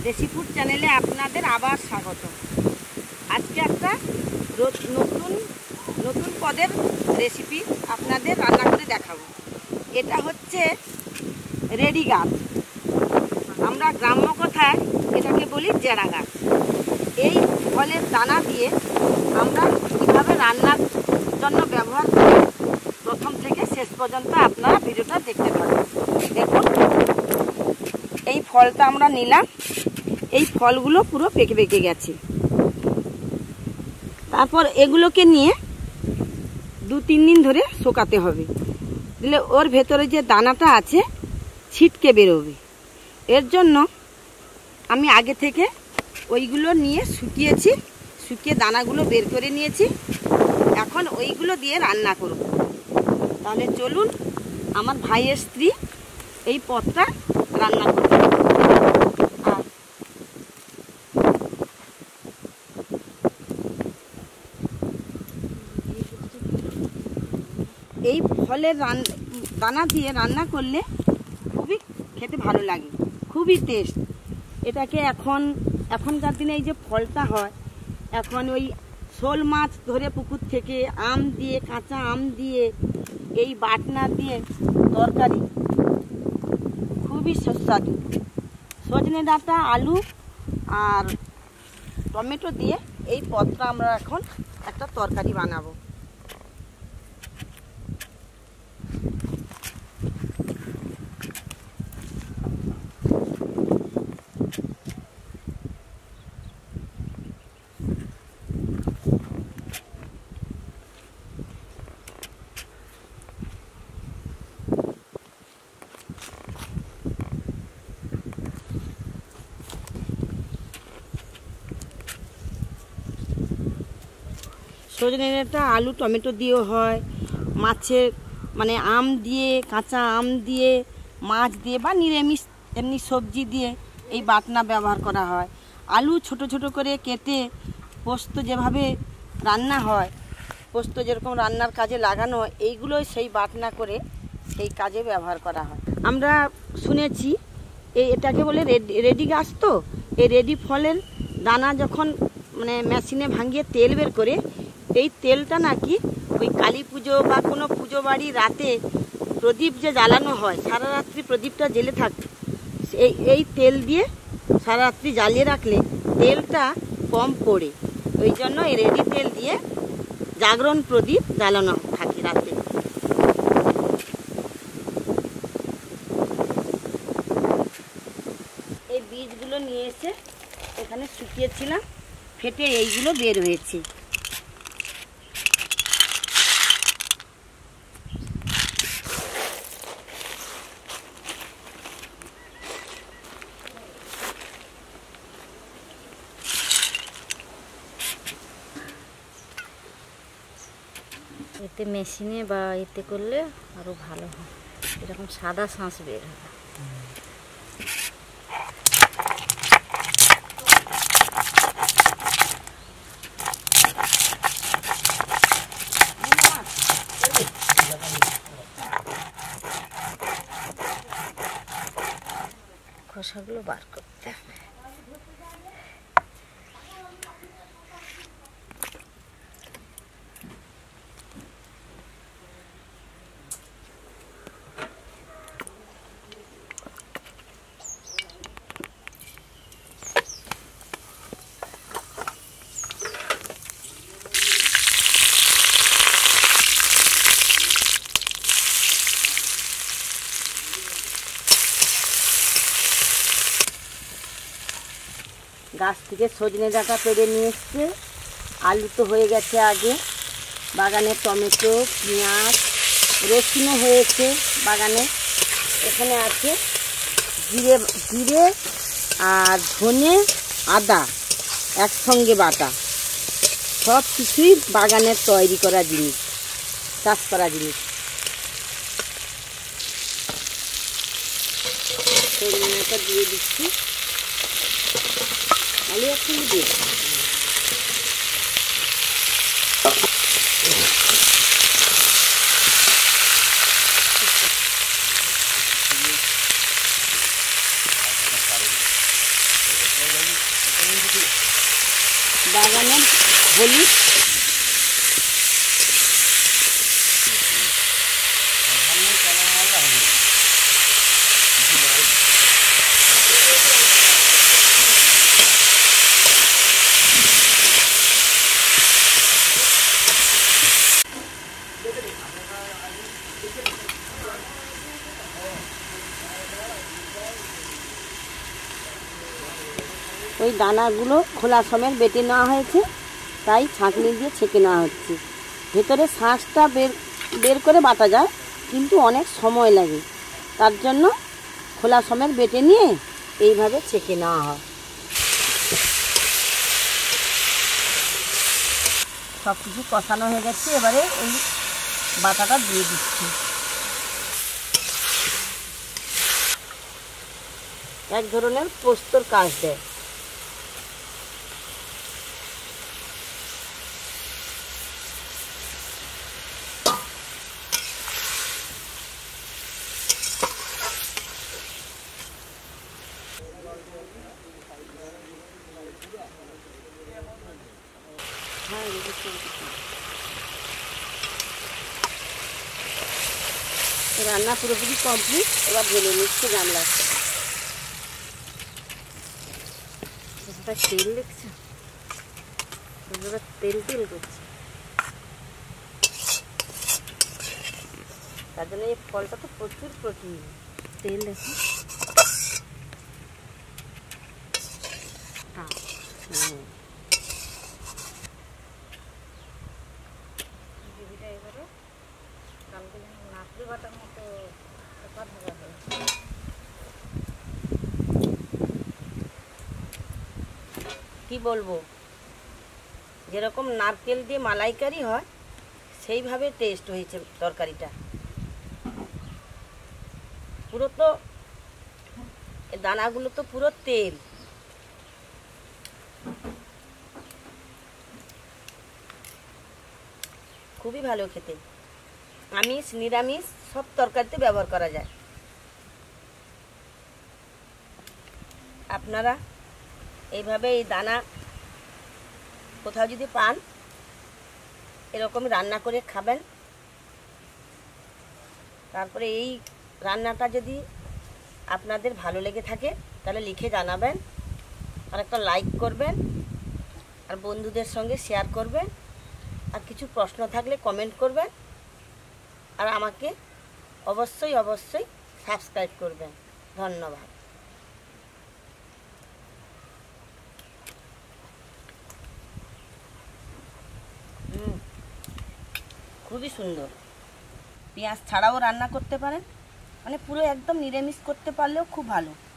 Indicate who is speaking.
Speaker 1: দেশি ফুড চ্যানেলে আপনাদের আবার স্বাগত। আজকে একটা নতুন পদের রেসিপি আপনাদের রান্না করে দেখাবো। এটা হচ্ছে রেডি গাছ, আমরা গ্রাম্য কথায় এটাকে বলি জেরা গাছ। এই ফলের দানা দিয়ে আমরা কীভাবে রান্নার জন্য ব্যবহার করি প্রথম থেকে শেষ পর্যন্ত আপনারা ভিডিওটা দেখতে পাবেন। দেখুন, এই ফলটা আমরা নিলাম, এই ফলগুলো পুরো পেকে পেকে গেছে। তারপর এগুলোকে নিয়ে 2-3 দিন ধরে শুকাতে হবে, দিলে ওর ভেতরে যে দানাটা আছে ছিটকে বেরোবে। এর জন্য আমি আগে থেকে ওইগুলো নিয়ে শুকিয়েছি, শুকিয়ে দানাগুলো বের করে নিয়েছি। এখন ওইগুলো দিয়ে রান্না করব। তাহলে চলুন, আমার ভাইয়ের স্ত্রী এই পদটা রান্না করবে। এই ফলের দানা দিয়ে রান্না করলে খুবই খেতে ভালো লাগে, খুবই টেস্ট। এটাকে এখনকার দিনে এই যে ফলটা হয়, এখন ওই শোল মাছ ধরে পুকুর থেকে আম দিয়ে, কাঁচা আম দিয়ে, এই বাটনা দিয়ে তরকারি খুবই সুস্বাদু। সজনে ডাঁটা, আলু আর টমেটো দিয়ে এই পদটা আমরা এখন একটা তরকারি বানাবো। সজনে ডাঁটা আলু টমেটো দিয়েও হয়, মাছের মানে আম দিয়ে, কাঁচা আম দিয়ে, মাছ দিয়ে বা নিরামিষ এমনি সবজি দিয়ে এই বাটনা ব্যবহার করা হয়। আলু ছোট ছোট করে কেটে পোস্ত যেভাবে রান্না হয়, পোস্ত যেরকম রান্নার কাজে লাগানো হয়, এইগুলোই সেই বাটনা করে সেই কাজে ব্যবহার করা হয়। আমরা শুনেছি এটাকে বলে রেডি গাছ। তো এই রেডি ফলের দানা যখন মানে মেশিনে ভাঙিয়ে তেল বের করে, এই তেলটা নাকি ওই কালী পুজো বা কোনো পুজো বাড়ি রাতে প্রদীপ যে জ্বালানো হয়, সারা রাত্রি প্রদীপটা জ্বেলে থাকে, এই তেল দিয়ে সারা রাত্রি জ্বালিয়ে রাখলে তেলটা কম পড়ে। ওই জন্য এই রেডি তেল দিয়ে জাগরণ প্রদীপ জ্বালানো থাকে রাতে। এই বীজগুলো নিয়ে এসে এখানে শুকিয়েছিলাম, ফেটে এইগুলো বের হয়েছে।
Speaker 2: এতে মেশিনে বা এতে করলে আরো ভালো হয়, এরকম সাদা শাঁস বের হবে। খোসাগুলো বার করতে হবে।
Speaker 1: গাছ থেকে সজনে ডাঁটা পেড়ে নিয়ে এসছে, আলু তো হয়ে গেছে আগে, বাগানে টমেটো, পেঁয়াজ, রসুনও হয়েছে বাগানে। এখানে আছে জিরে আর ধনে, আদা একসঙ্গে বাটা, সব কিছুই বাগানের তৈরি করা জিনিস, চাষ করা জিনিস। সজনে ডাঁটা দিয়ে দিচ্ছি, আলু একসঙ্গে দিয়ে হলুদ, ওই দানাগুলো খোলা সমেত বেটে নেওয়া হয়েছে, তাই ছাঁকনি দিয়ে ছেঁকে নেওয়া হচ্ছে। ভেতরে শাঁসটা বের করে বাটা যায়, কিন্তু অনেক সময় লাগে, তার জন্য খোলা সমেত বেটে নিয়ে এইভাবে ছেঁকে নেওয়া হয়। সব কিছু কষানো হয়ে গেছে, এবারে ওই বাটাটা দিয়ে দিচ্ছি। এক ধরনের পোস্তর কাজ দেয়। রান্না পুরোপুরি কমপ্লিট, এবার ঢেলে নিচ্ছে গামলা।
Speaker 2: তেল দেখছো, তেল তেল করছে,
Speaker 1: তার জন্য এই ফলটা তো প্রচুর প্রোটিন।
Speaker 2: তেল দেখো। গ্রেভিটা এবারে কালকে যেন নারকেল বাটার মতো ভাজা হয়।
Speaker 1: কি বলবো, যেরকম নারকেল দিয়ে মালাইকারি হয় সেইভাবে টেস্ট হয়েছে তরকারিটা। পুরো তো দানাগুলো তো পুরো তেল। খুবই ভালো খেতে, আমিষ নিরামিষ সব তরকারিতে ব্যবহার করা যায়। আপনারা এইভাবে এই দানা কোথাও যদি পান, এরকম রান্না করে খাবেন। তারপরে এই রান্নাটা যদি আপনাদের ভালো লেগে থাকে তাহলে লিখে জানাবেন, আর একটা লাইক করবেন, আর বন্ধুদের সঙ্গে শেয়ার করবেন, আর কিছু প্রশ্ন থাকলে কমেন্ট করবেন, আর আমাকে অবশ্যই অবশ্যই সাবস্ক্রাইব করবেন। ধন্যবাদ। খুবই সুন্দর। পেঁয়াজ ছাড়াও রান্না করতে পারেন, মানে পুরো একদম নিরামিষ করতে পারলেও খুব ভালো।